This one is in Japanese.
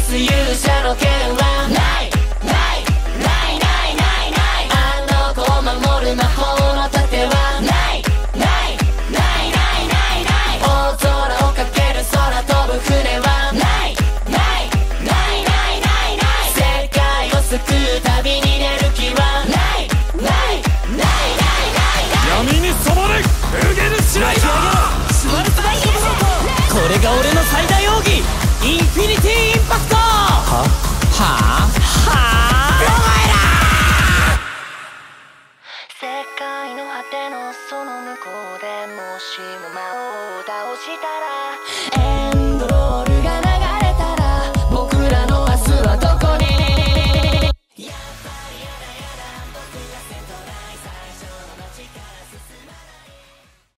す勇者の剣はないないないないないない。あの子を守る魔法の盾はないないないないないない。大空をかける空飛ぶ船はないないないないないない。世界を救う旅に出る気はないないないないないない。 闇に染まれエルゲルシライダー。 これが俺の最